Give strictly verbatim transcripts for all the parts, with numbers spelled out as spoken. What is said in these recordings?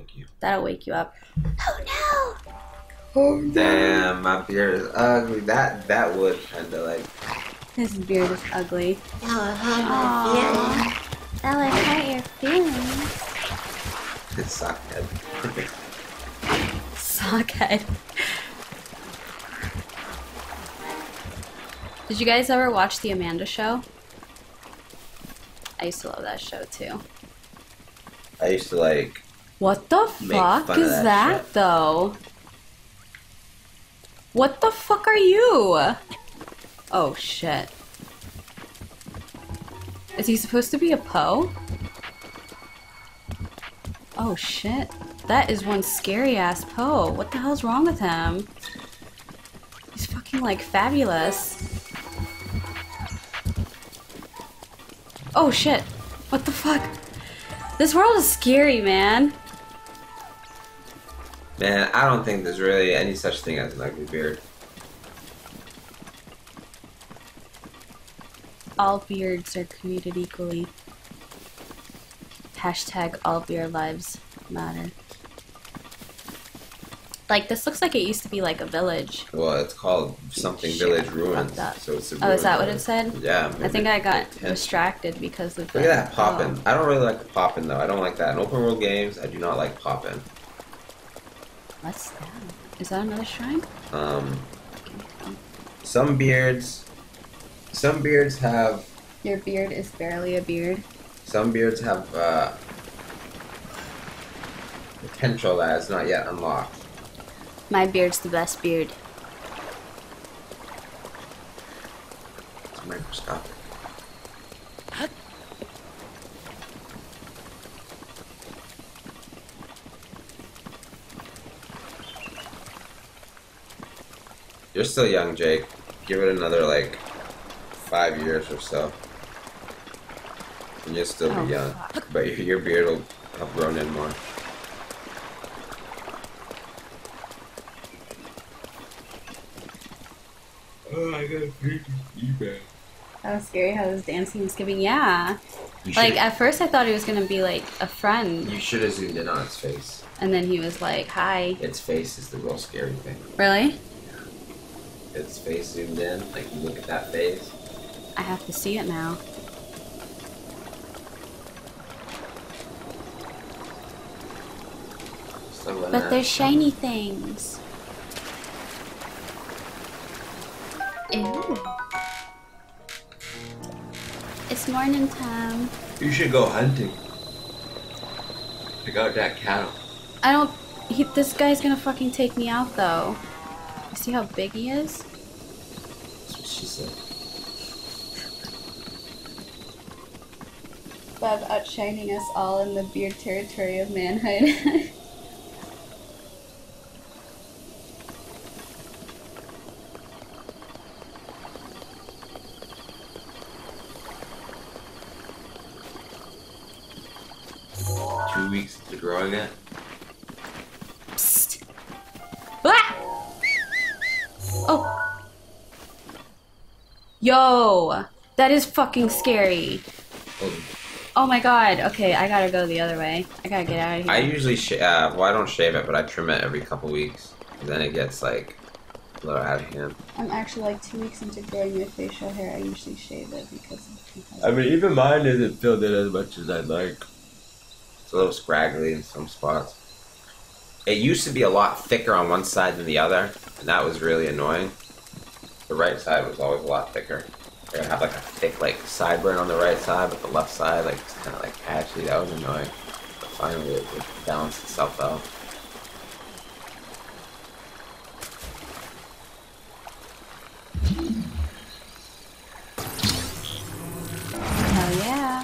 wake you. That'll wake you up. Oh no! Oh damn, my beard is ugly. That that would kind of like. His beard is ugly. That would hurt my feelings. That would hurt your feelings. It's sockhead. Sockhead. Did you guys ever watch The Amanda Show? I used to love that show too. I used to like. What the Make fuck fun of is that that, shit. though? What the fuck are you? Oh shit. Is he supposed to be a Poe? Oh shit. That is one scary ass Poe. What the hell's wrong with him? He's fucking like fabulous. Oh shit. What the fuck? This world is scary, man. Man, I don't think there's really any such thing as an ugly beard. All beards are created equally. Hashtag all beard lives matter. Like, this looks like it used to be like a village. Well, it's called something Shit, Village I Ruins. fucked up. So it's a Oh, is that ruin what it said? Yeah. I think I got maybe ten. distracted because of Look the- at that poppin'. oh. I don't really like the poppin' though. I don't like that. In open world games, I do not like poppin'. What's that? Is that another shrine? Um, some beards, some beards have, Your beard is barely a beard. some beards have uh, potential that is not yet unlocked. My beard's the best beard. It's microscopic. You're still young, Jake. Give it another, like, five years or so. And you'll still Oh, be young. fuck. But your, your beard will have grown in more. Oh, I got a eBay. That was scary how his dancing was giving. Yeah. You Like, should at first I thought he was gonna be like a friend. you should have zoomed in on its face. And then he was like, hi. Its face is the real scary thing. Really? Its face zoomed in, like you look at that face. I have to see it now. So when But that- they're shiny things. Ew. It's morning time. You should go hunting. Pick out that cattle. I don't... He, this guy's gonna fucking take me out, though. You see how big he is? That's what she said. Bob outshining us all in the beard territory of manhood. Two weeks into growing it. Psst. Ah! Oh. Yo. That is fucking scary. Oh, Oh my god. Okay, I gotta go the other way. I gotta get out of here. I usually sh- uh, well, I don't shave it, but I trim it every couple weeks. And then it gets like a little out of hand. I'm actually like two weeks into growing my facial hair. I usually shave it because of I mean, even mine isn't filled in as much as I'd like. It's a little scraggly in some spots. It used to be a lot thicker on one side than the other, and that was really annoying. The right side was always a lot thicker. I would have like a thick like sideburn on the right side, but the left side like was kind of like patchy. That was annoying. But finally, it, it balanced itself out. Hell yeah.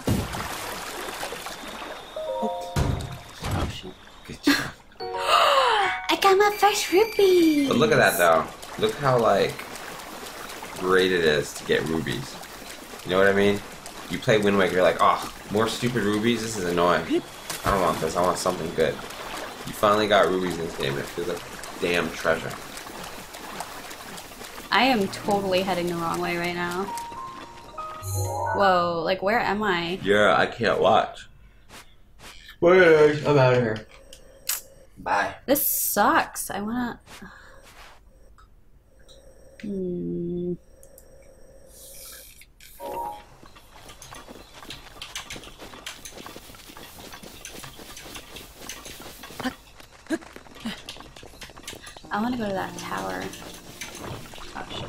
Oh shit. Good job. I got my first rupee. But look at that though. Look how like great it is to get rubies. You know what I mean? You play Wind Waker, you're like, oh, more stupid rubies? This is annoying. I don't want this, I want something good. You finally got rubies in this game and it feels like a damn treasure. I am totally heading the wrong way right now. Whoa, like where am I? Yeah, I can't watch. Spoilers, I'm out of here. Bye. This sucks. I wanna. Hmm. I wanna go to that tower. Oh shit.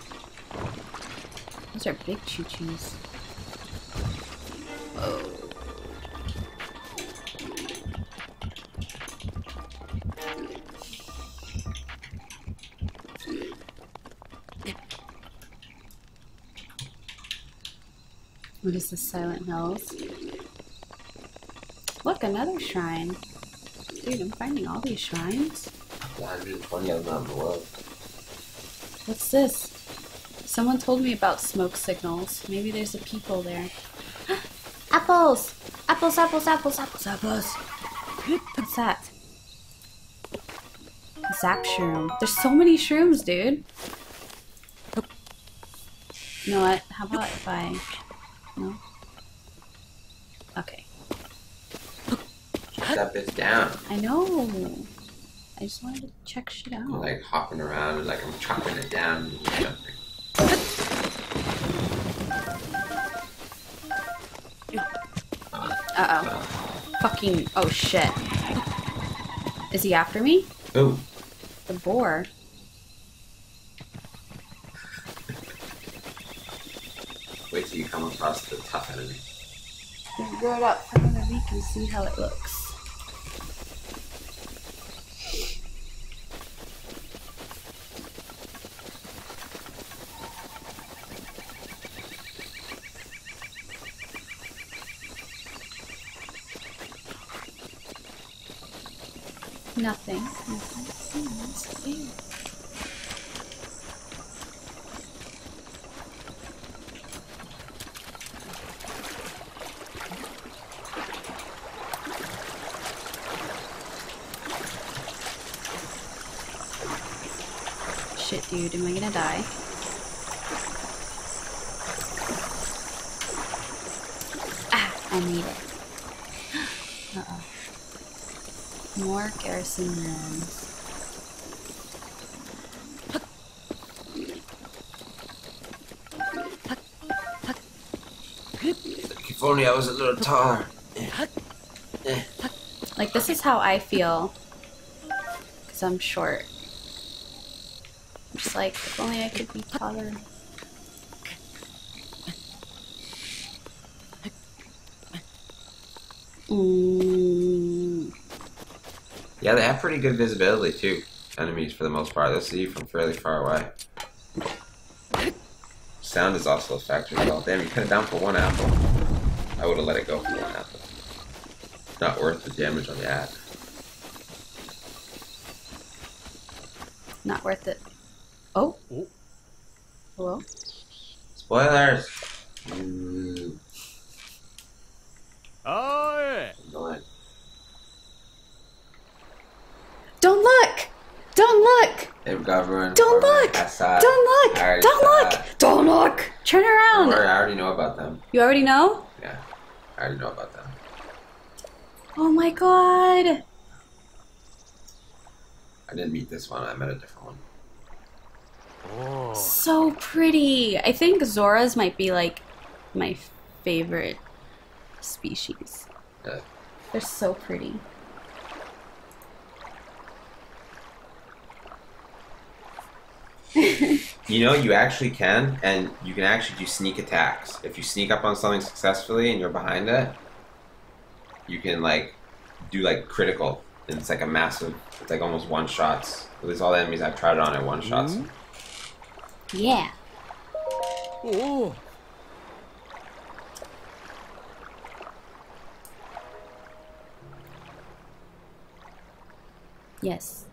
Those are big choo-choos. Oh. What is the Silent Hills? Look, another shrine. Dude, I'm finding all these shrines. one hundred twenty of them in the world. What's this? Someone told me about smoke signals. Maybe there's a people there. Apples! Apples, apples, apples, apples, apples. What's that? Zap shroom. There's so many shrooms, dude. You know what? How about if I... No? Okay. Shut that bitch down. I know. I just wanted to check shit out. I'm like hopping around and like I'm chopping it down and jumping. Uh-oh. Fucking... Oh, shit. Is he after me? Ooh. The boar. Wait till you come across the tough enemy. Gonna grow it up for another week and see how it looks. Nothing. Nothing. Nothing. Shit, dude, am I gonna die? Ah, I made it. Uh-oh. More garrison rooms. If only I was a little taller. Like, this is how I feel. Because I'm short. I'm just like, if only I could be taller. Mm. Yeah, they have pretty good visibility too. Enemies for the most part. They'll see you from fairly far away. Sound is also a factor as well. Damn, you cut it down for one apple. I would have let it go for one apple. Not worth the damage on the axe. Not worth it. Oh. Hello? Spoilers! Mm. Oh, yeah. Annoying. Don't look! Don't look! They govern. Don't look! Assad, Don't look! Arad, Don't look! Assad. Don't look! Turn Don't around! worry, I already know about them. You already know? Yeah, I already know about them. Oh my god! I didn't meet this one, I met a different one. Oh. So pretty! I think Zoras might be like my favorite species. Yeah. They're so pretty. You know, you actually can, and you can actually do sneak attacks. If you sneak up on something successfully and you're behind it, you can, like, do, like, critical. And it's, like, a massive, it's, like, almost one-shots. At least all the enemies I've tried it on are one-shots. Mhm. Yeah. Oh. Yes.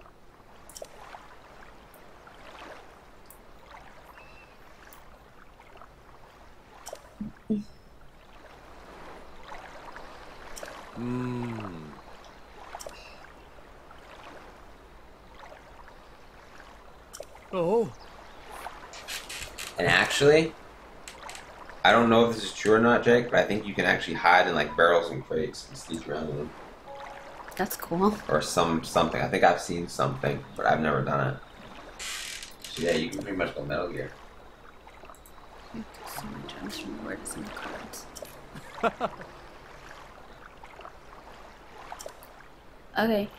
Mm. Oh. And actually, I don't know if this is true or not, Jake, but I think you can actually hide in, like, barrels and crates and sneak around in them. That's cool. Or some something. I think I've seen something, but I've never done it. So yeah, you can pretty much go Metal Gear. So many gems from the words and the cards. Okay.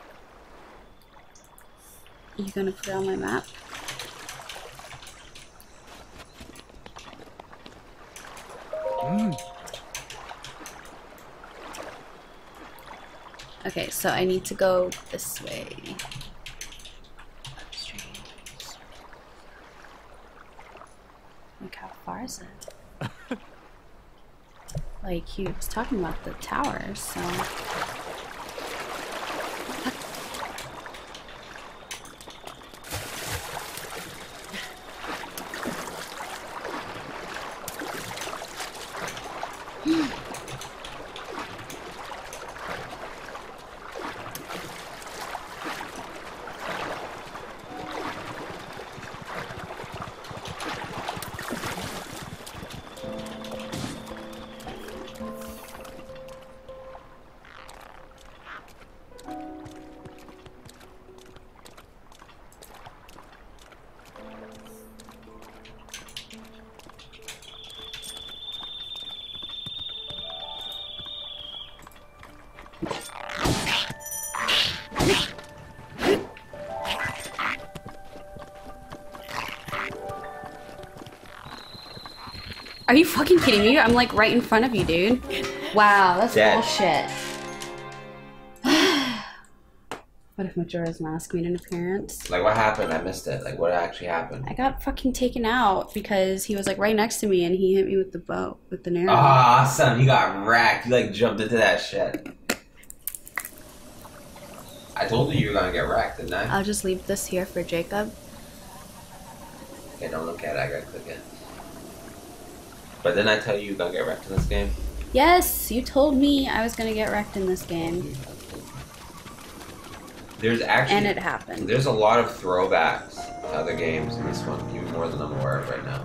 You gonna put it on my map? Mm. Okay, so I need to go this way. Like, how far is it? Like, he was talking about the towers, so... Are you fucking kidding me? I'm like right in front of you, dude. Wow, that's Dead. bullshit. What if Majora's Mask made an appearance? Like, what happened? I missed it. Like, what actually happened? I got fucking taken out because he was like right next to me and he hit me with the bow, with the arrow. Awesome! You got wrecked. You like jumped into that shit. I told you you were gonna get wrecked, didn't I? I'll just leave this here for Jacob. Okay, don't look at it. I gotta click it. But didn't I tell you you're gonna get wrecked in this game? Yes, you told me I was gonna get wrecked in this game. There's actually... And it happened. There's a lot of throwbacks to other games in this one, even more than I'm aware of right now.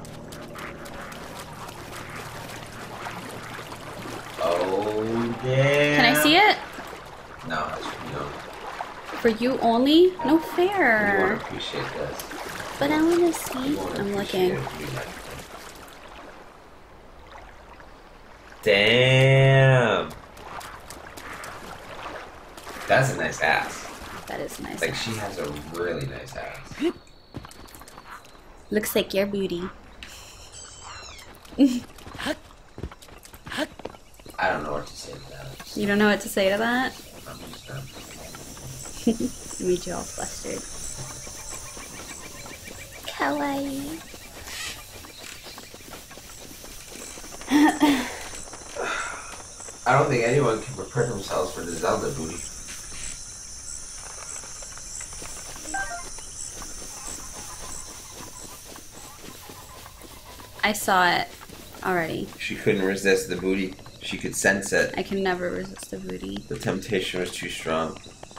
Oh, yeah. Can I see it? No, I should know. For you only? No You fair. won't appreciate this. But I wanna see. You won't I'm appreciate looking. it if you like it. Damn. That's a nice ass. That is nice. Like, she has a really nice ass. Looks like your booty. I don't know what to say to that. You don't know what to say to that? I'm just done. It made you all flustered. Kawaii. I don't think anyone can prepare themselves for the Zelda booty. I saw it already. She couldn't resist the booty. She could sense it. I can never resist a booty. The temptation was too strong.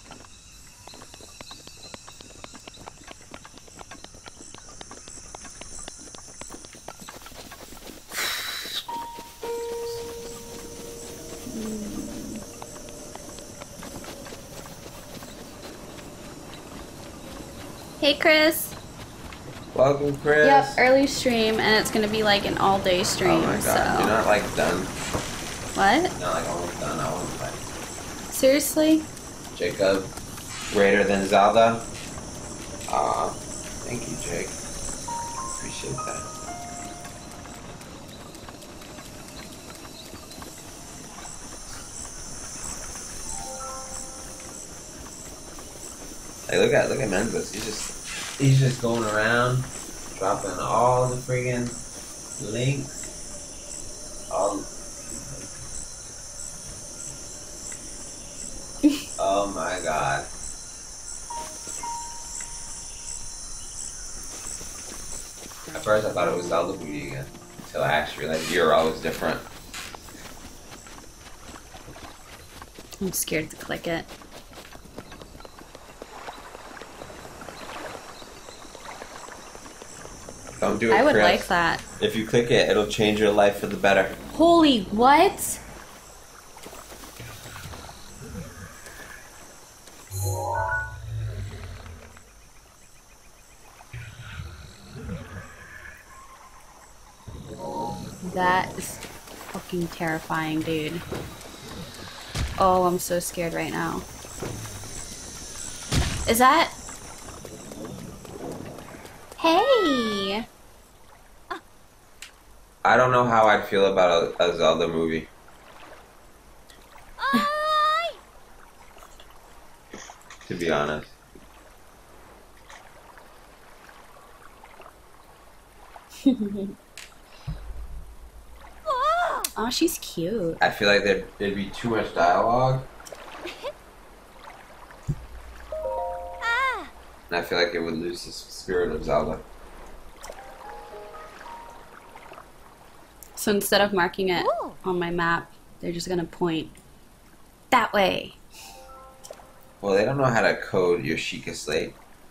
Hey, Chris. Welcome, Chris. Yep, early stream, and it's gonna be like an all-day stream. Oh my god, so. you're not like done. What? You're not like almost done. I want to play. Seriously? Jacob, greater than Zelda. Aw, thank you, Jake. Appreciate that. Hey, look at look at Menzies. He's just he's just going around, dropping all the friggin' links. All. Oh my god. At first I thought it was Zelda Booty again. Until I actually realized you're always different. I'm scared to click it. Don't do it, I would Chris. like that. If you click it, it'll change your life for the better. Holy what? That is fucking terrifying, dude. Oh, I'm so scared right now. Is that... Hey! I don't know how I'd feel about a, a Zelda movie. To be honest. Oh, she's cute. I feel like there'd, there'd be too much dialogue. And I feel like it would lose the spirit of Zelda. So instead of marking it on my map, they're just gonna point that way. Well, they don't know how to code Yoshika Slate.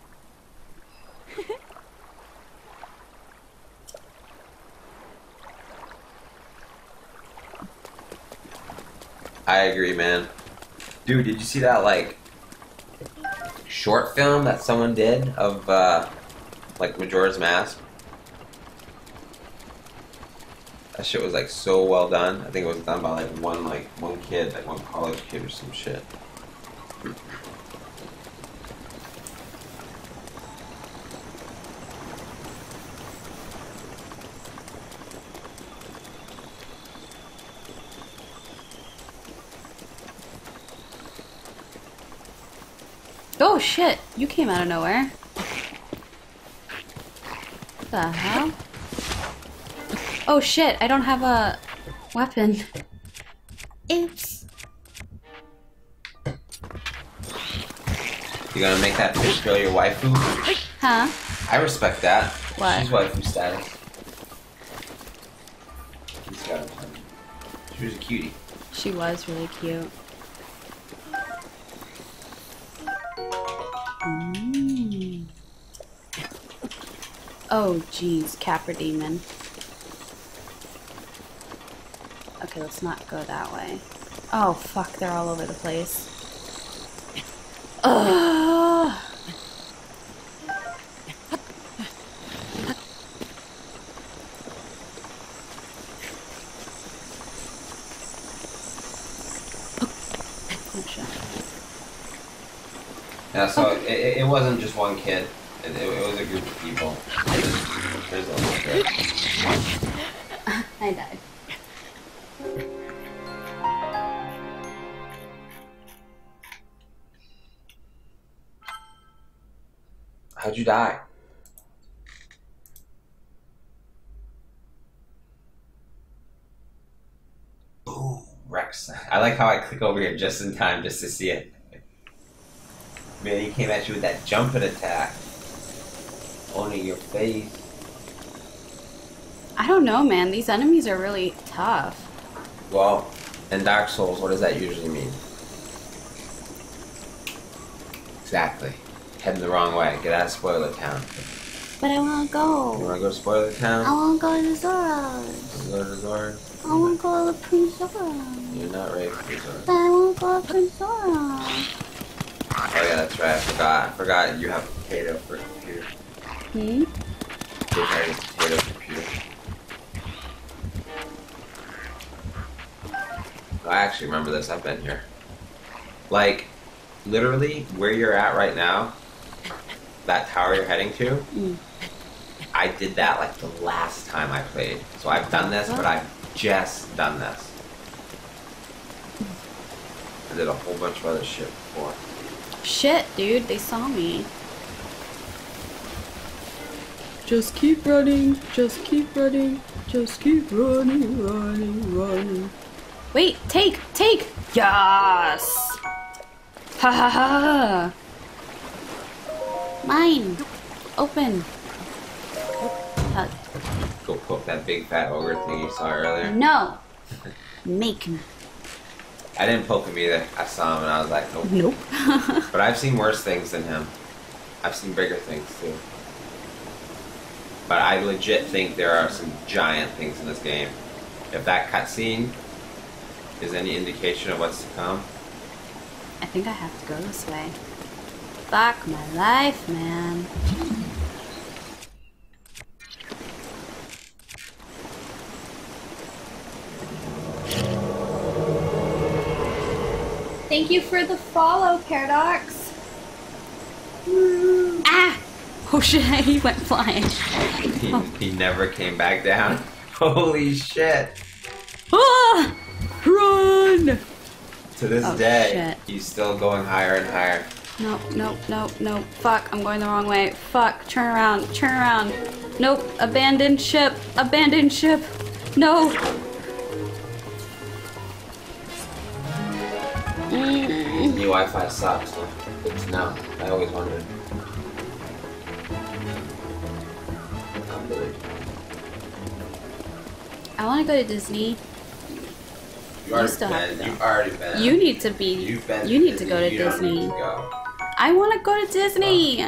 I agree, man. Dude, did you see that, like, short film that someone did of, uh, like, Majora's Mask? That shit was, like, so well done. I think it was done by, like, one, like, one kid, like, one college kid or some shit. Oh shit! You came out of nowhere. What the hell? Oh shit! I don't have a weapon. Oops. You gonna make that fish girl your waifu? Huh? I respect that. What? She's waifu status. She's got it. She was a cutie. She was really cute. Mm. Oh jeez, Capra Demon. Okay, let's not go that way. Oh fuck, they're all over the place. Ugh. Oh shit. Yeah, so it, it, it wasn't just one kid. It, it, it was a group of people. There's a little bit. I died. How'd you die? Ooh, Rex. I like how I click over here just in time just to see it. Man, he came at you with that jumping attack. Owning your face. I don't know, man. These enemies are really tough. Well, in Dark Souls, what does that usually mean? Exactly. Heading the wrong way. Get out of Spoiler Town. But I wanna You go. wanna go to Spoiler I Town? wanna go to Zora's. You wanna go to Zora's? I wanna go to Prince Zora. You're not ready for Zora's. But I wanna go to Prince Zora. Oh yeah, that's right. I forgot. I forgot you have a potato for a computer. Hmm? You're having a potato computer. I actually remember this. I've been here. Like, literally, where you're at right now, that tower you're heading to, Mm. I did that like the last time I played. So I've done this, but I've just done this. I did a whole bunch of other shit before. Shit, dude, they saw me. Just keep running, just keep running, just keep running, running, running. Wait, take, take! Yes! Ha ha ha! Mine! Open! Uh, Go poke that big fat ogre thing you saw earlier. no! Make me. I didn't poke him either. I saw him and I was like, nope. Nope. But I've seen worse things than him. I've seen bigger things too. But I legit think there are some giant things in this game. If that cutscene is any indication of what's to come. I think I have to go this way. Fuck my life, man. Thank you for the follow, Paradox. Ah! Oh shit, he went flying. He, Oh. he never came back down. Holy shit. Ah! Run! To this Oh, day, shit. he's still going higher and higher. No, no, no, no. Fuck, I'm going the wrong way. Fuck, turn around, turn around. Nope, abandoned ship, abandoned ship. No. Mm. New Wi-Fi sucks. Huh? Good to know. I always wondered. I want to go to Disney. You already still have been. to go. You've already been. You need to be. You've been. You need to go to You don't Disney. need to go. I want to go to Disney.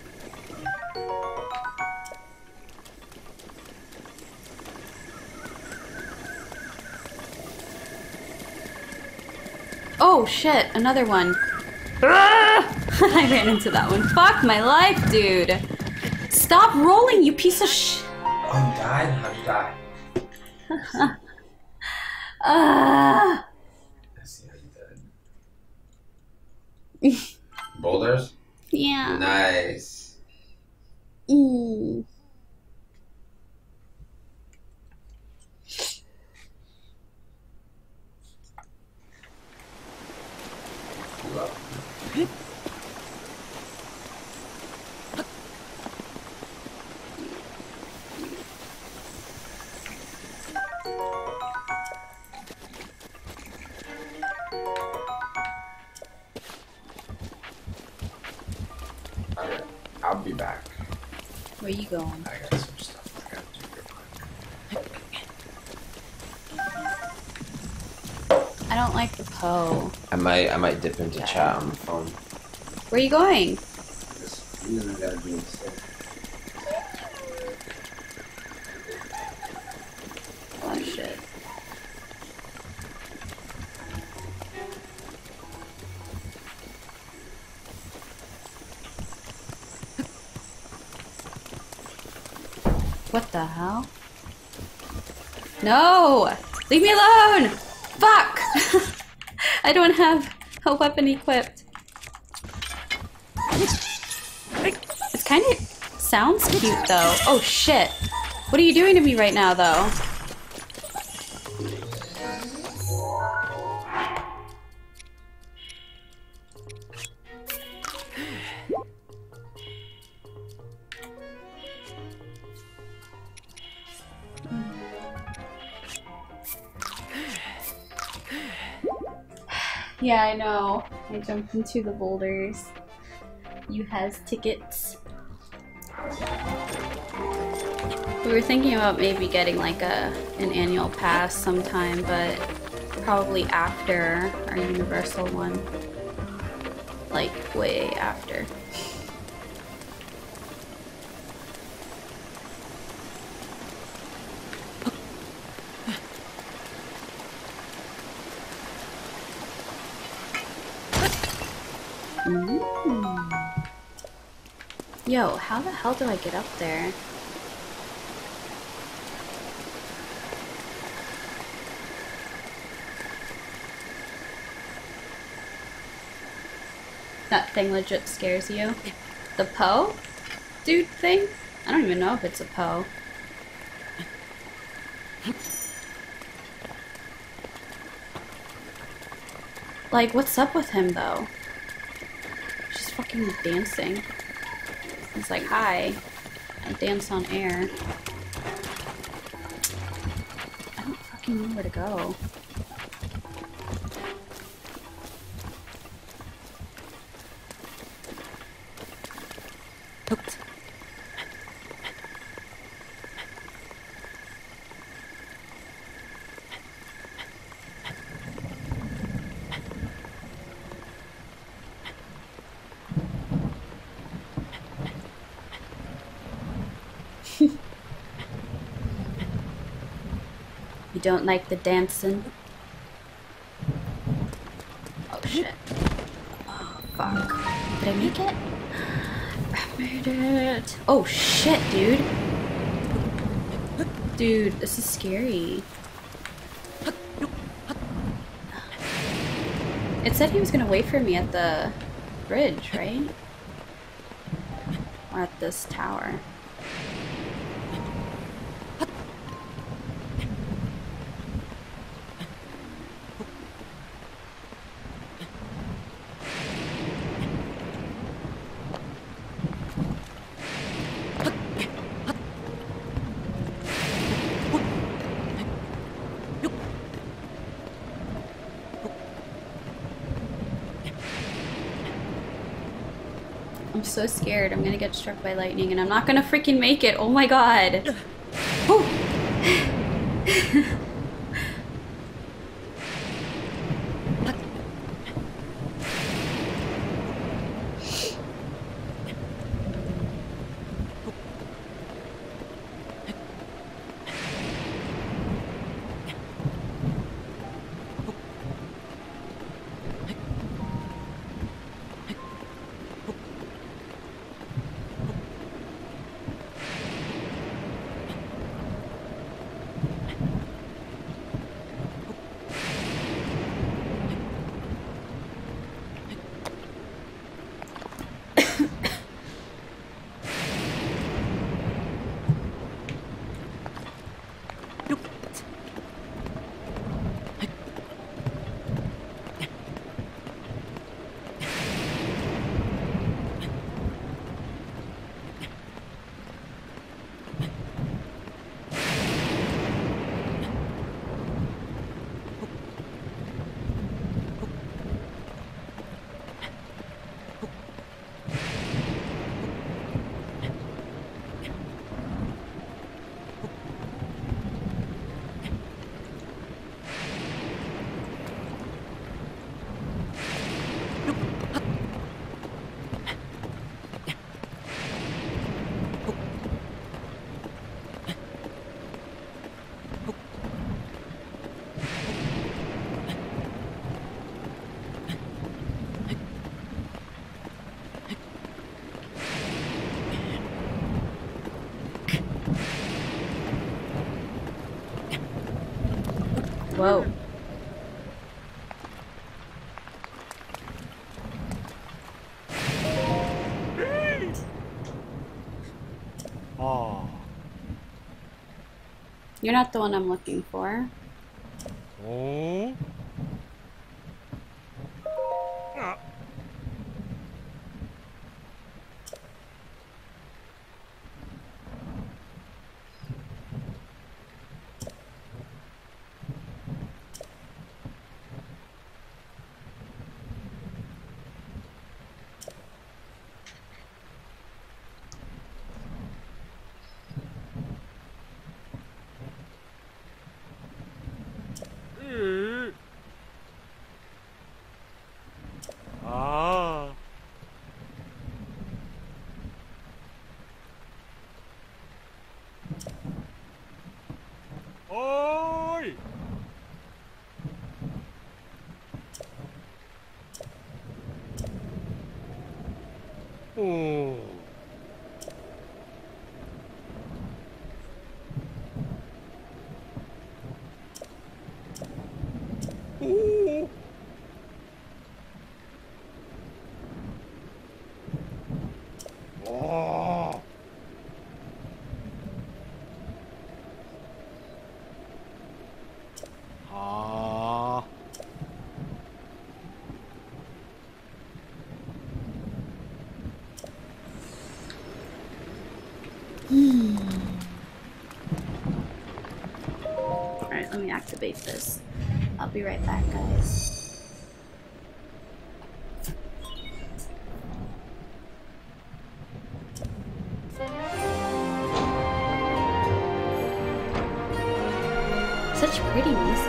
Oh shit, another one. Ah! I ran into that one. Fuck my life, dude. Stop rolling, you piece of sh- Oh, you died? How'd you die? Ah. I see how you died. Boulders? Yeah. Nice. Mm. Love. Alright, I'll be back. Where you going? I got some stuff I gotta do real quick. I don't like the Poe. I might I might dip into chat on the phone. Where are you going? Just, you know, I gotta do this thing. Oh shit. What the hell? No! Leave me alone! Fuck! I don't have a weapon equipped. It's kind of sounds cute though. Oh shit. What are you doing to me right now though? Yeah, I know. I jumped into the boulders. You has tickets. We were thinking about maybe getting like a an annual pass sometime, but probably after our Universal one. Like way after. Mm. Yo, how the hell do I get up there? That thing legit scares you? The Poe? Dude thing? I don't even know if it's a Poe. Like, what's up with him though? She's fucking dancing. He's like, hi. I dance on air. I don't fucking know where to go. Hooked. You don't like the dancing? Oh shit. Oh fuck. Did I make it? I made it. Oh shit, dude. Dude, this is scary. It said he was gonna wait for me at the bridge, right? Or at this tower. I'm so scared. I'm gonna get struck by lightning and I'm not gonna freaking make it. Oh my god. Whew. Whoa. Oh. You're not the one I'm looking for. Oh. Ah. Oi. Oh. Ooh. Oh. Ah. Alright, let me activate this. I'll be right back, guys. Such pretty music.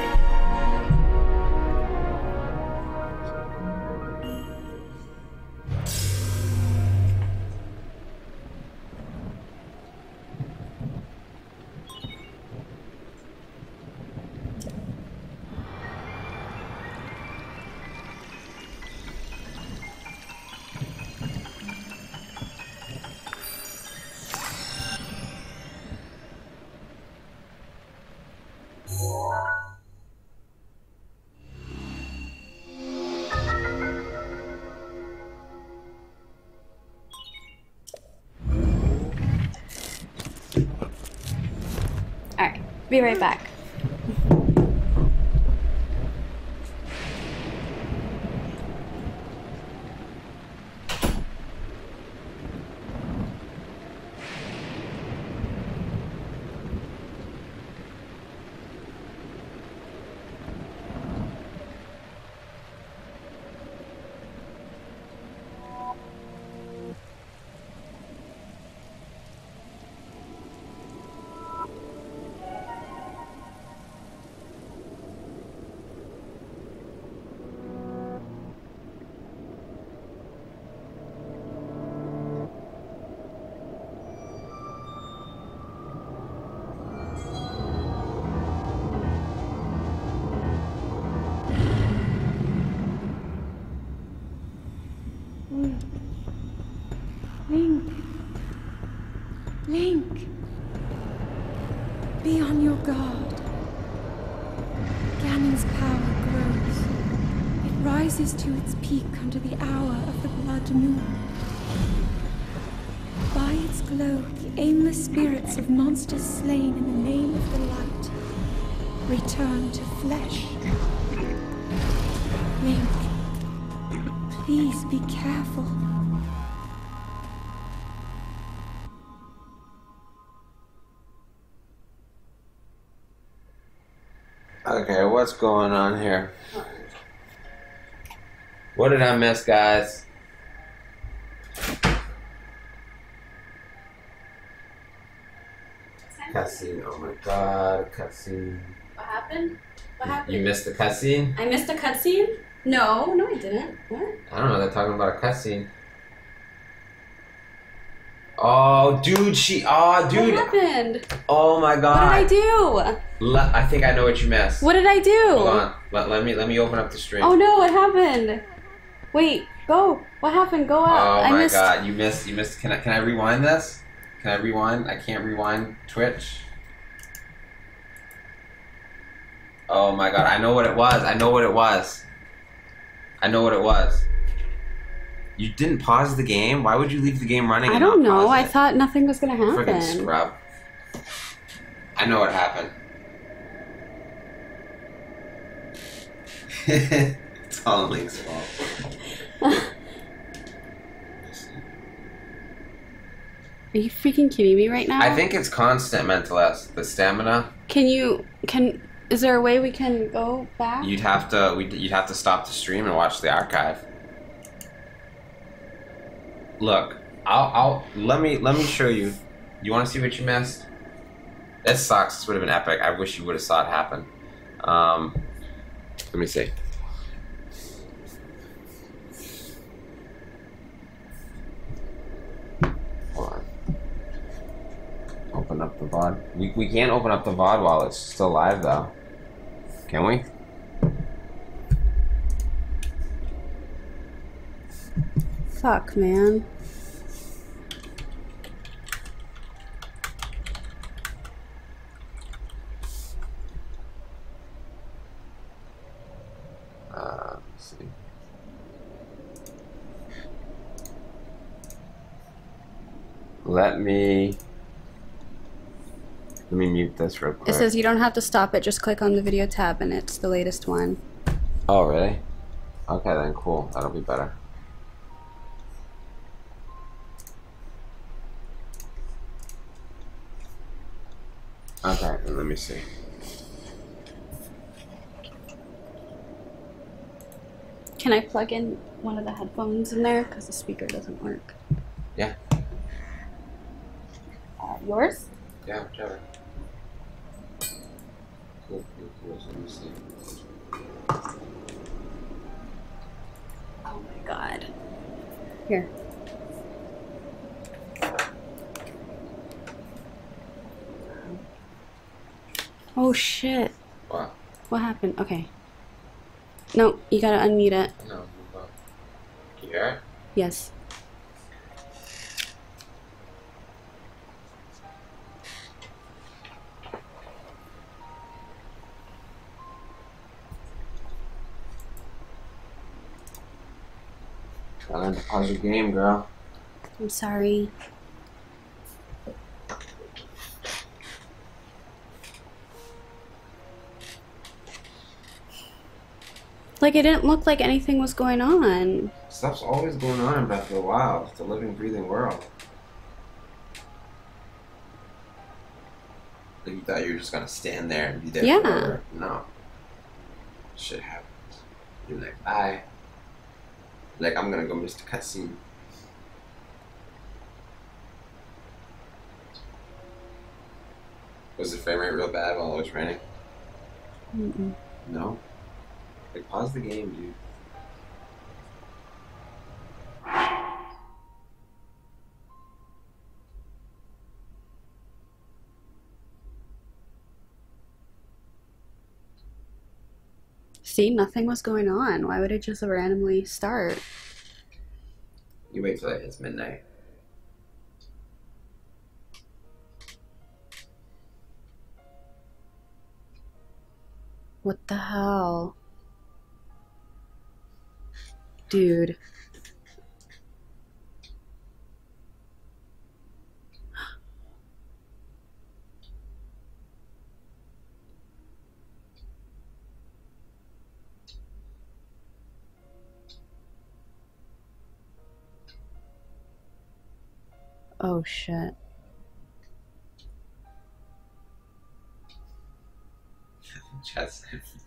Be right back. Link. Link. Be on your guard. Ganon's power grows. It rises to its peak under the hour of the blood moon. By its glow, the aimless spirits of monsters slain in the name of the light return to flesh. Link, please be careful. Okay, what's going on here? What did I miss, guys? Cutscene, oh my god, cutscene. What happened? What happened? You missed the cutscene? I missed a cutscene? No, no I didn't. What? I don't know, they're talking about a cutscene. Oh, dude, she, oh, dude. What happened? Oh my god. What did I do? Le- I think I know what you missed. What did I do? Hold on, let, let me let me open up the stream. Oh no, what happened? Wait, go. What happened? Go out. Oh I my missed... god, you missed, you missed, can I, can I rewind this? Can I rewind? I can't rewind Twitch. Oh my god, I know what it was, I know what it was. I know what it was. You didn't pause the game? Why would you leave the game running? I and don't not know. pause I it? thought nothing was gonna happen. Friggin' scrub. I know what happened. It's all Link's fault. Are you freaking kidding me right now? I think it's constant mental S. The stamina. Can you? Can? Is there a way we can go back? You'd have to. We. You'd have to stop the stream and watch the archive. Look, I'll. I'll. Let me. Let me show you. You want to see what you missed? This sucks. This would have been epic. I wish you would have saw it happen. Um. Let me see. Hold on. Open up the V O D. We, we can't open up the V O D while it's still live, though. Can we? Fuck, man. Uh, let's see. Let me let me mute this real quick. It says you don't have to stop it. Just click on the video tab, and it's the latest one. Oh, really? Okay, then cool. That'll be better. Okay, and let me see. Can I plug in one of the headphones in there? Because the speaker doesn't work. Yeah. Uh, yours? Yeah, whichever. Cool, cool, cool. So let me see. Oh my god. Here. Oh shit. What? What happened? Okay. No, you gotta unmute it. No, move up. Can you hear it? Yes. Try to pause your game, girl. I'm sorry. Like, it didn't look like anything was going on. Stuff's always going on in Breath of the Wild. It's a living, breathing world. Like, you thought you were just gonna stand there and be there Yeah. forever. No. Shit happens. You're like, bye. Like, I'm gonna go miss the cutscene. Was the frame rate real bad while it was raining? Mm-mm. No? Like, pause the game, dude. See, nothing was going on. Why would it just randomly start? You wait till it hits midnight. What the hell? Dude. Oh shit. Just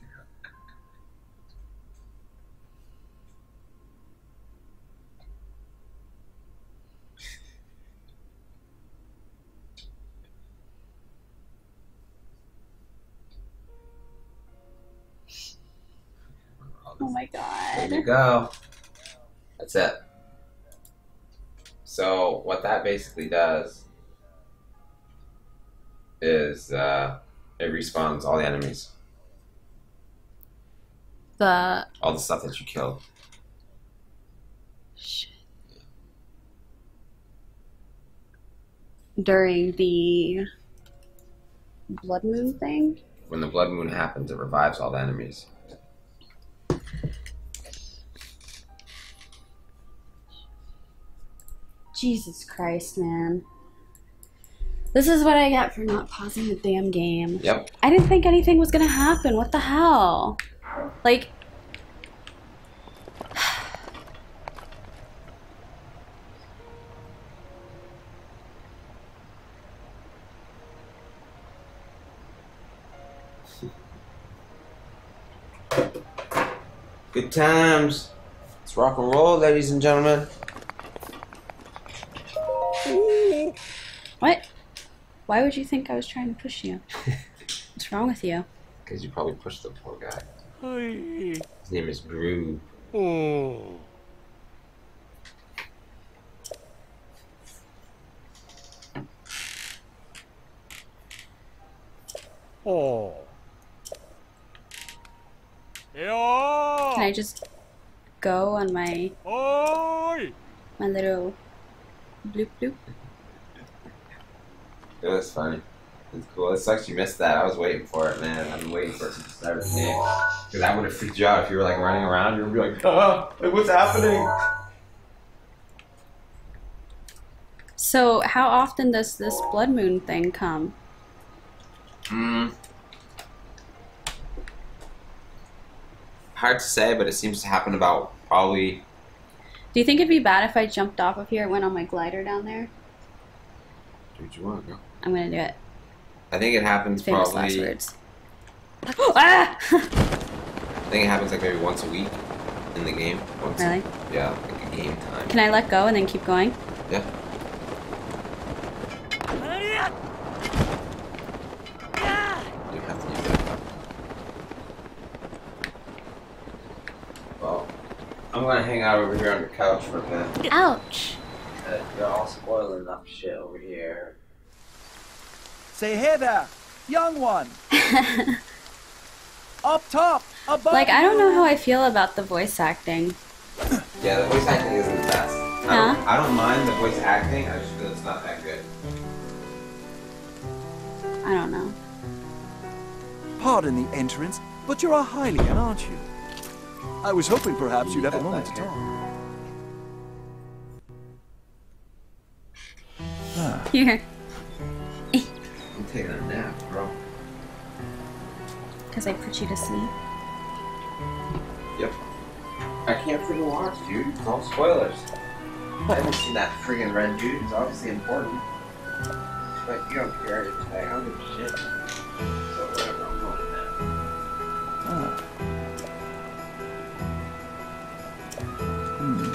Oh my There god. you go. That's it. So what that basically does is uh, it respawns all the enemies, The all the stuff that you killed. shit. During the blood moon thing? When the blood moon happens, it revives all the enemies. Jesus Christ, man. This is what I get for not pausing the damn game. Yep. I didn't think anything was gonna happen. What the hell? Like... Good times. It's rock and roll, ladies and gentlemen. What? Why would you think I was trying to push you? What's wrong with you? Because you probably pushed the poor guy. Hey. His name is Brew. Oh. Oh. Can Yeah. I just go on my Oi. my little bloop bloop? It was funny. It's cool. It sucks you missed that. I was waiting for it, man. I've been waiting for it to start the game. Because that would have freaked you out if you were like running around. You would be like, oh, like, what's happening? So how often does this blood moon thing come? Hmm. Hard to say, but it seems to happen about probably. Do you think it'd be bad if I jumped off of here and went on my glider down there? Do what you want, girl. I'm gonna do it. I think it happens Famous probably. last words. Ah! I think it happens like maybe once a week in the game. Once Really? A, yeah, like a game time. Can I let go and then keep going? Yeah. You have to use that. Well, I'm gonna hang out over here on the couch for a bit. Ouch! Uh, you're all spoiling enough shit over here. Say hey there, young one. Up top, above. Like, I don't you. know how I feel about the voice acting. Yeah, the voice acting isn't the best. I don't, Huh? I don't mind the voice acting, I just feel it's not that good. I don't know. Pardon the entrance, but you're a Hylian, aren't you? I was hoping perhaps you'd have a moment to talk. Ah, Here. I'm taking a nap, bro. Because I put you to sleep. Yep. I can't freaking watch, dude. It's all spoilers. I haven't seen that friggin' red dude. It's obviously important. But you don't care. It's like, I don't give a shit. So whatever, I'm going with that. Ah. Hmm.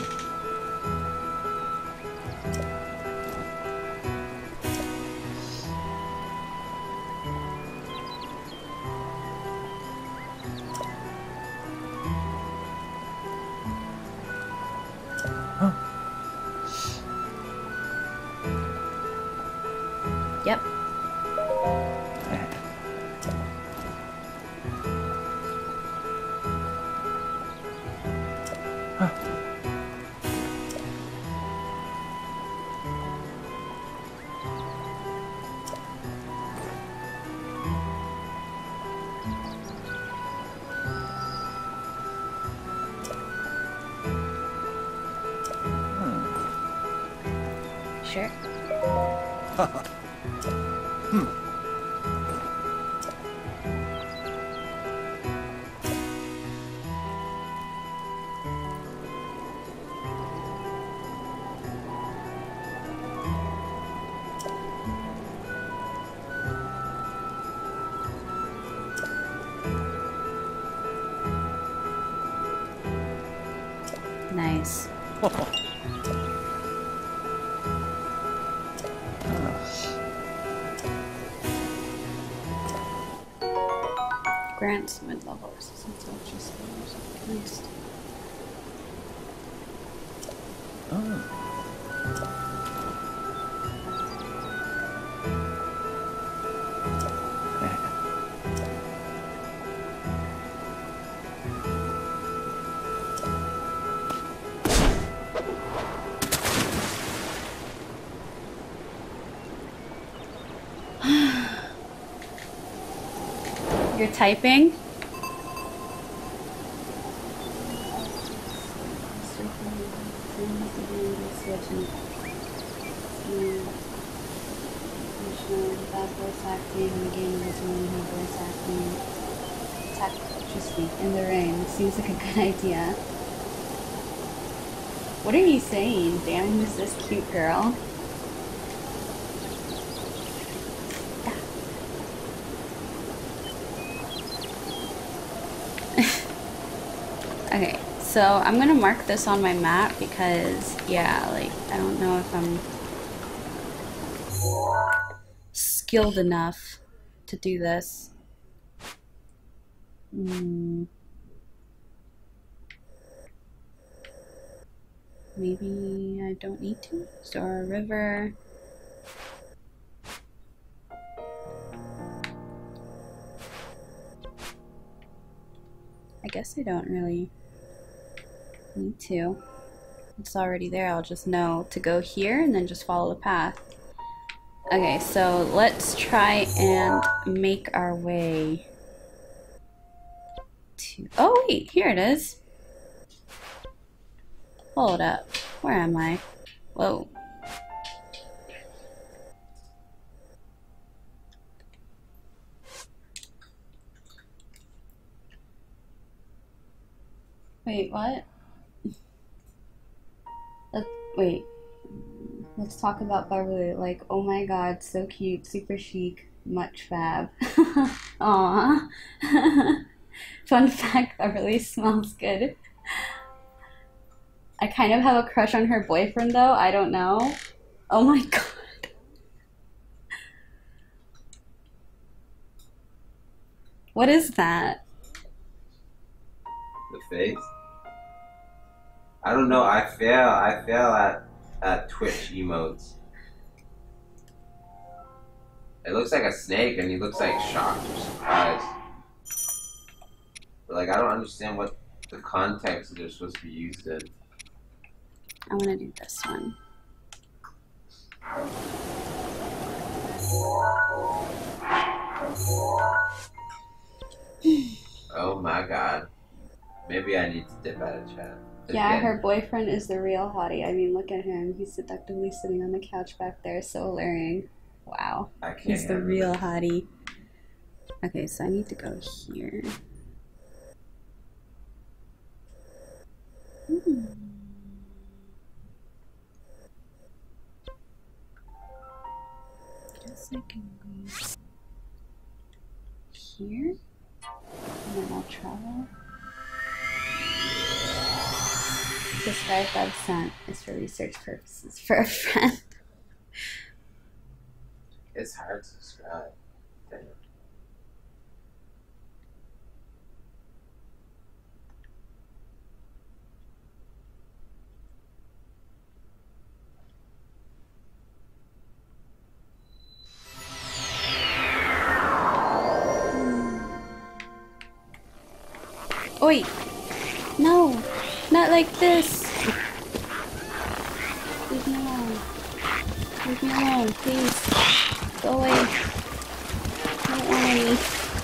Yep. Sure. Hmm. Nice. Grants mid-level resistance to ultra spells. Nice. You're typing? Bad voice acting, the game was only her voice acting. Attack electricity in the rain. Seems like a good idea. What are you saying? Damn, who's this cute girl? Okay, so I'm gonna mark this on my map because, yeah, like, I don't know if I'm skilled enough to do this. Mm. Maybe I don't need to. Store a river. I guess I don't really need to. It's already there. I'll just know to go here and then just follow the path. Okay, so let's try and make our way to... Oh wait, here it is. Hold up. Where am I? Whoa. Wait, what? Let, wait. Let's talk about Beverly. Like, oh my god, so cute, super chic, much fab. Aww. Fun fact, Beverly smells good. I kind of have a crush on her boyfriend though, I don't know. Oh my god. What is that? The face? I don't know, I fail, I fail at, at Twitch emotes. It looks like a snake and he looks like shocked or surprised. But like, I don't understand what the context they're supposed to be used in. I want to do this one. Oh my god. Maybe I need to dip out of chat. Yeah, Again. her boyfriend is the real hottie. I mean, look at him. He's seductively sitting on the couch back there, so alluring. Wow. I can't He's the handle real it. hottie. Okay, so I need to go here. Hmm. Guess I can go here, and then I'll travel. This five cent is for research purposes for a friend. It's hard to describe. Damn. Oi! No! Not like this! Leave me alone. Leave me alone, please. Go away. I don't want any.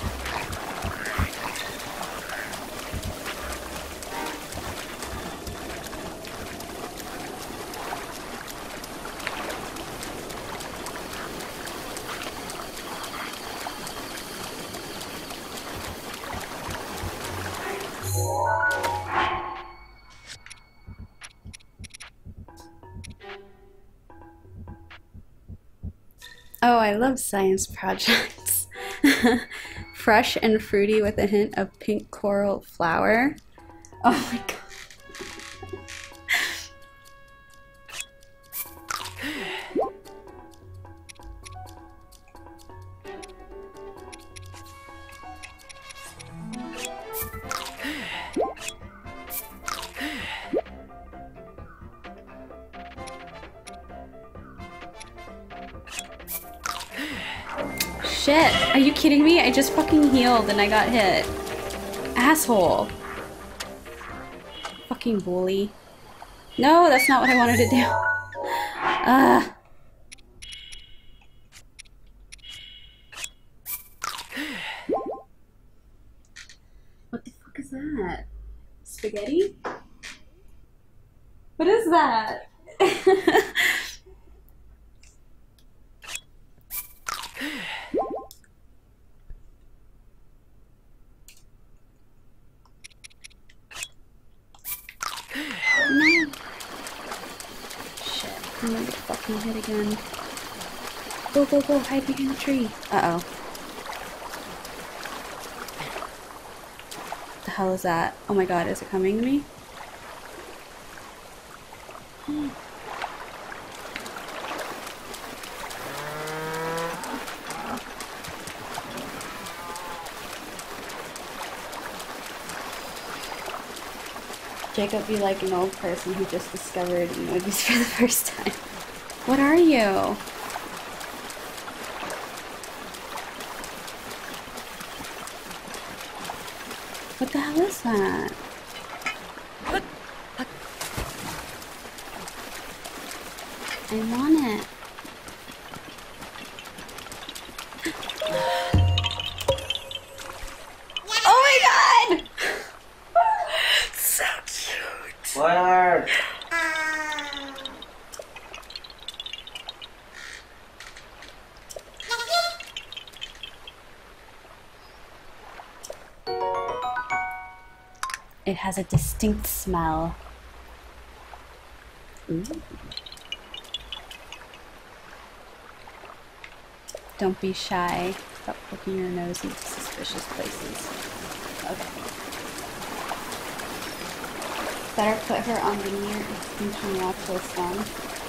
Oh, I love science projects. Fresh and fruity with a hint of pink coral flower. Oh my god. Shit, are you kidding me? I just fucking healed and I got hit. Asshole. Fucking bully. No, that's not what I wanted to do. Ah. What the fuck is that? Spaghetti? What is that? No. Shit, I'm gonna get fucking hit again. Go, go, go, hide behind the tree. Uh-oh. What the hell is that? Oh my god, is it coming to me? Hmm. Jacob be like an old person who just discovered emojis for the first time. What are you? What the hell is that? I want it. Oh my god! So cute. What? It has a distinct smell. Ooh. Don't be shy. Stop poking your nose into suspicious places. Okay. Better put her on the mirror if you can watch this one.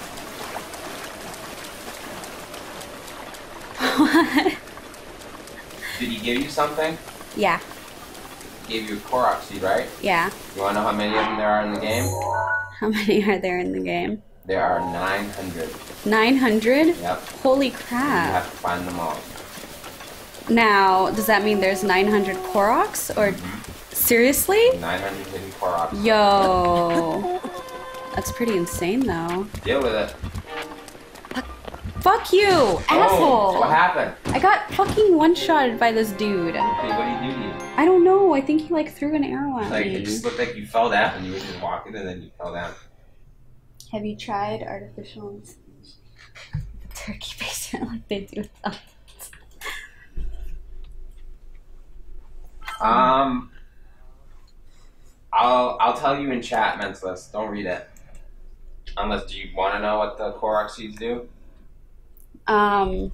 What? Did he give you something? Yeah. He gave you a Korok seed, right? Yeah. You want to know how many of them there are in the game? How many are there in the game? There are nine hundred. nine hundred? Yep. Holy You crap. have to find them all. Now, does that mean there's nine hundred Koroks? Or Mm-hmm. seriously? nine hundred hidden Koroks. Yo. That's pretty insane though. Deal with it. Fuck you, Oh, asshole! what happened? I got fucking one-shotted by this dude. Okay, what did he do to you? I don't know, I think he like threw an arrow at Like, me. it just looked like you fell down and you were just walking and then you fell down. Have you tried artificial insemination? The turkey basement like they do with elephants. Um, I I'll I'll tell you in chat, Mentalist. Don't read it. Unless, do you want to know what the Korok seeds do? Um.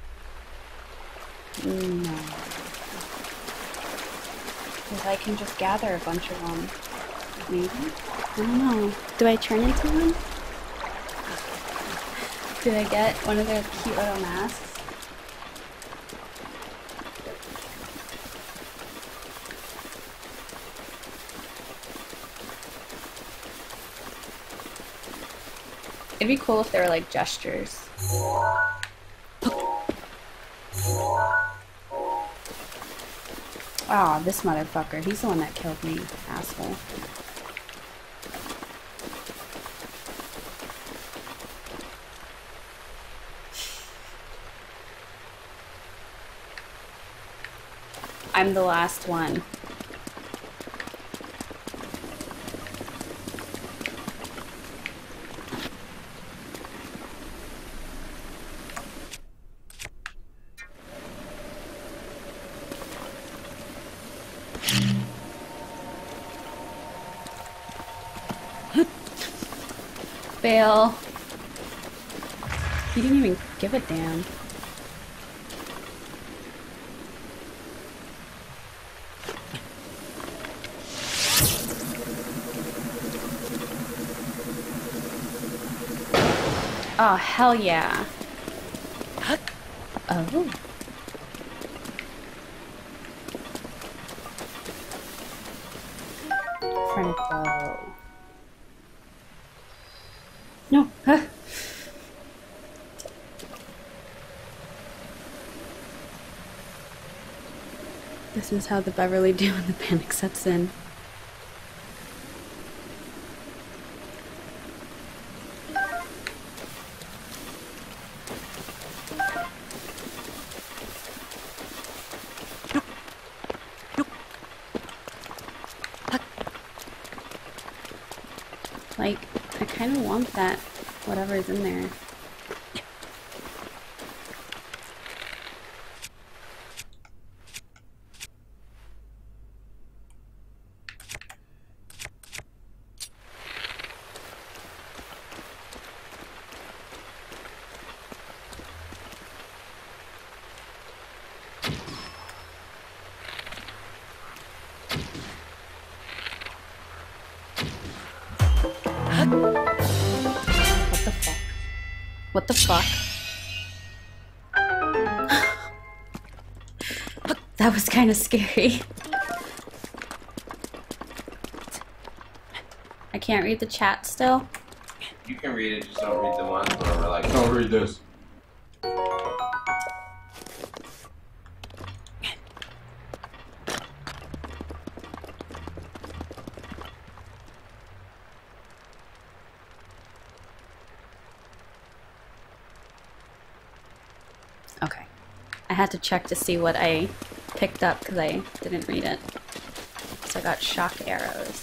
No. Because I can just gather a bunch of them. Maybe? I don't know. Do I turn into one? Did I get one of their cute little masks? It'd be cool if they were like gestures. Ah, oh, this motherfucker. He's the one that killed me, asshole. I'm the last one. Fail. He didn't even give a damn. Oh, hell yeah. Oh. Front bow. No. Huh. This is how the Beverly do when the panic sets in. Like, I kind of want that, whatever's in there. What the fuck? That was kind of scary. I can't read the chat still. You can read it, just don't read the ones where we're like, don't read this. Okay. I had to check to see what I picked up because I didn't read it. So I got shock arrows.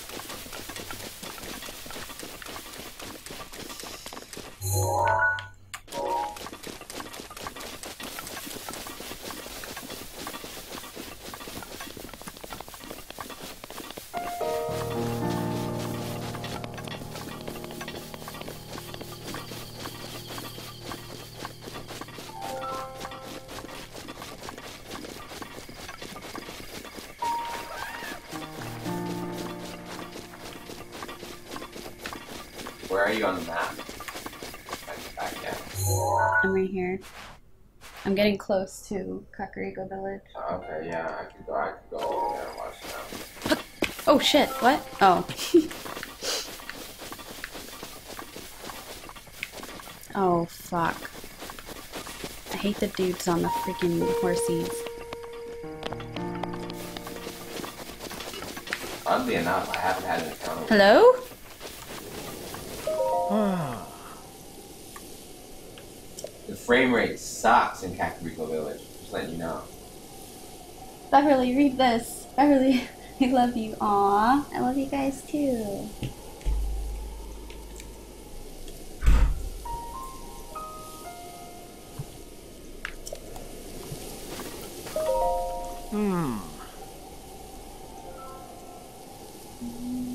Where are you on the map? Back again. I'm right here. I'm getting close to Kakariko Village. Oh, okay, yeah, I could go. I could go over there and watch them. Oh shit! What? Oh. Oh fuck! I hate the dudes on the freaking horsies. Oddly enough, I haven't had an encounter. Hello? The frame rate sucks in Kakariko Village. Just letting you know. Beverly, read this. Beverly, I love you. Aw, I love you guys too. Hmm.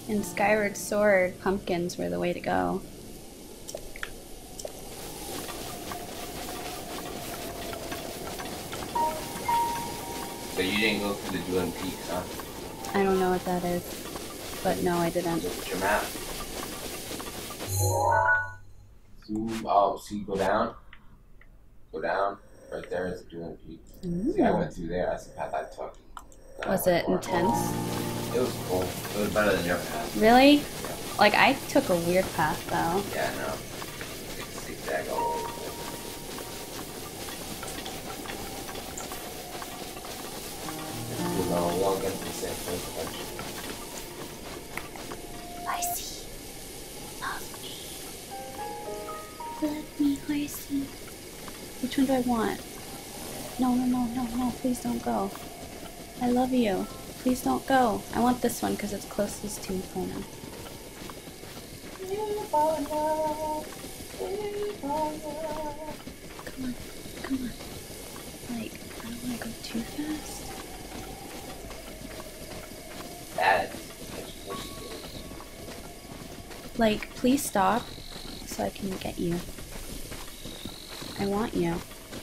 In Skyward Sword, pumpkins were the way to go. So you didn't go through the Duan Peaks, huh? I don't know what that is. But no, I didn't. Look at your map. Zoom. Oh, see, go down. Go down. Right there is the Duan Peaks. Ooh. See, I went through there. That's the path I took. Then I Was went it forward. intense? It was cool. It was better than your path. Really? Yeah. Like, I took a weird path, though. Yeah, no. It's zigzag all over the place. We'll go, we'll all get to the same place eventually. Horsey, love me. Let me, Horsey. Which one do I want? No, no, no, no, no, please don't go. I love you. Please don't go. I want this one because it's closest to Epona. Come on, come on. Like, I don't want to go too fast. Bad. Like, please stop so I can get you. I want you.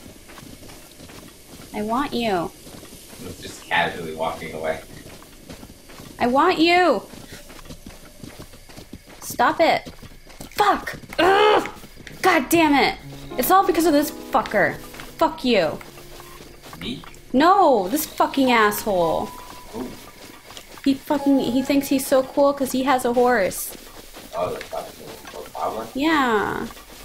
I want you. I was just casually walking away. I want you! Stop it! Fuck! Ugh! God damn it! It's all because of this fucker. Fuck you. Me? No, this fucking asshole. Ooh. He fucking, he thinks he's so cool because he has a horse. Oh, the fucking little goblin? Yeah.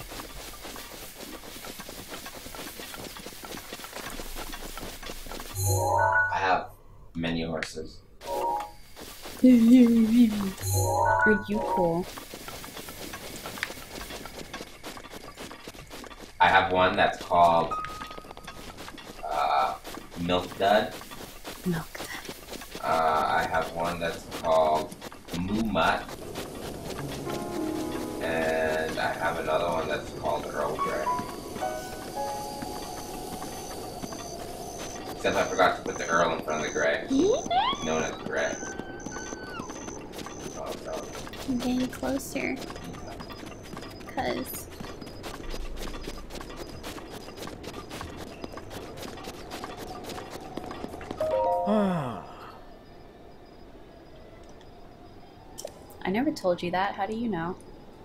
I have many horses. Are you cool? I have one that's called uh, Milk Dud. Milk. Uh, I have one that's called Moomut. And I have another one that's called Earl Grey. Except I forgot to put the Earl in front of the Grey. Known as Grey. Oh, so. I'm getting closer. Cause I never told you that. How do you know?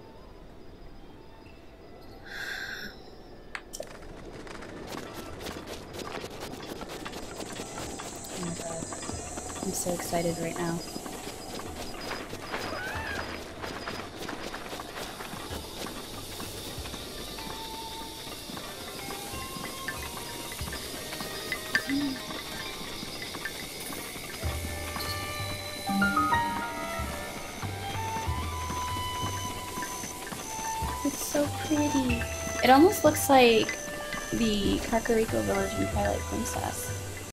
Oh my god. I'm so excited right now. It's so pretty. It almost looks like the Kakariko village in Twilight Princess.